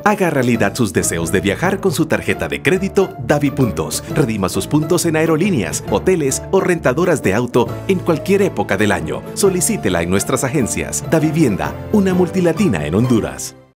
Haga realidad sus deseos de viajar con su tarjeta de crédito DaviPuntos. Redima sus puntos en aerolíneas, hoteles o rentadoras de auto en cualquier época del año. Solicítela en nuestras agencias. Davivienda, una multilatina en Honduras.